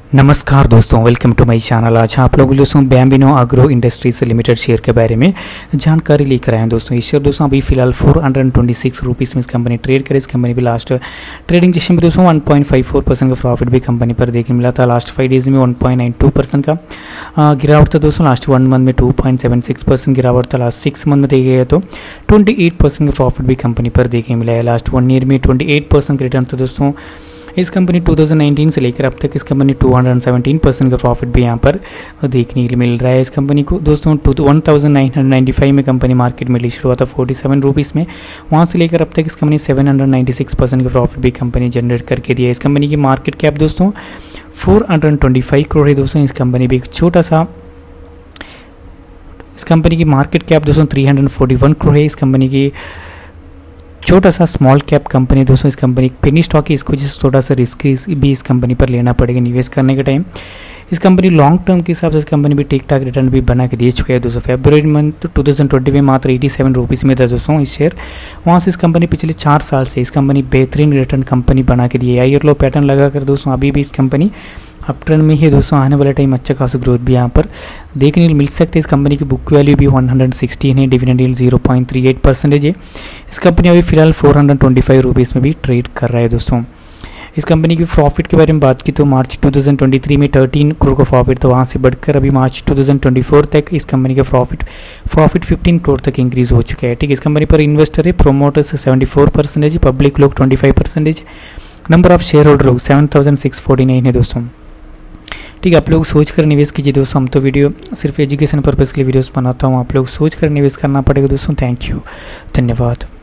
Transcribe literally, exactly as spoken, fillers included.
नमस्कार दोस्तों, welcome to my channel. आज आप लोग दोस्तों Bambino Agro Industries Limited share के बारे में जानकारी लेकर आए हैं। दोस्तों इस शेयर दोस्तों अभी फिलहाल four hundred twenty six rupees में इस कंपनी ट्रेड करे। इस कंपनी भी लास्ट ट्रेडिंग सेशन में दोस्तों one point five four percent का प्रॉफिट भी कंपनी पर देखने मिला था। लास्ट फाइव डेज में one point nine two percent का गिरावट था दोस्तों। लास्ट वन मंथ में two point seven six percent गिरावट था। लास्ट सिक्स मंथ में देखे गए तो ट्वेंटी एट परसेंट का प्रॉफिट भी कंपनी पर देखने मिला है। लास्ट वन ईयर में ट्वेंटी एट परसेंट का रिटर्न था दोस्तों। इस कंपनी टू थाउजेंड नाइनटीन से लेकर अब तक इस company two hundred seventeen percent का प्रॉफिट भी यहाँ पर देखने के लिए मिल रहा है। इस कंपनी को दोस्तों one thousand nine hundred ninety five में कंपनी मार्केट में लिस्ट हुआ था फोर्टी सेवन रुपीज़ में। वहाँ से लेकर अब तक इस company seven hundred ninety six percent का प्रॉफिट भी कंपनी जनरेट करके दिया है। इस कंपनी की मार्केट कैप दोस्तों four hundred twenty five crore है दोस्तों। इस कंपनी भी एक छोटा सा इस कंपनी की मार्केट कैप दोस्तों three hundred forty one crore है। इस कंपनी की छोटा सा स्मॉल कैप कंपनी दोस्तों। इस कंपनी पेनी स्टॉक है, इसको जिस थोड़ा सा रिस्क भी इस कंपनी पर लेना पड़ेगा निवेश करने के टाइम। इस कंपनी लॉन्ग टर्म के हिसाब से इस कंपनी भी ठीक ठाक रिटर्न भी बना के दे चुका है दोस्तों। फरवरी मंथ टू थाउजेंड ट्वेंटी में मात्र एटी सेवन रुपीज़ में था दोस्तों इस शेयर। वहाँ से इस कंपनी पिछले चार साल से इस कंपनी बेहतरीन रिटर्न कंपनी बना के दी है। ईयर लो पैटर्न लगा कर दोस्तों अभी भी इस कंपनी अप ट्रेंड में ही दोस्तों। आने वाले टाइम अच्छा खासा ग्रोथ भी यहाँ पर देखने को मिल सकते हैं। इस कंपनी की बुक वैल्यू भी वन हंड्रेड सिक्सटीन है। Dividend yield zero point three eight percentage है। इस कंपनी अभी फिलहाल four hundred twenty five rupees में भी ट्रेड कर रहा है दोस्तों। इस कंपनी की प्रॉफिट के बारे में बात की तो March two thousand twenty three में थर्टीन करोड़ का प्रॉफिट था। वहाँ से बढ़कर अभी March two thousand twenty four तक इस कंपनी का प्रॉफिट प्रॉफिट फिफ्टीन करोड़ तक इंक्रीज हो चुका है। ठीक है, इस कंपनी पर इन्वेस्टर है promoters seventy four percentage, public लोग twenty five percentage, number of shareholder लोग seven thousand six forty nine है दोस्तों। ठीक है, आप लोग सोच कर निवेश कीजिए दोस्तों। हम तो वीडियो सिर्फ एजुकेशन पर्पज़ के लिए वीडियोस बनाता हूँ, आप लोग सोच कर निवेश करना पड़ेगा दोस्तों। थैंक यू, धन्यवाद।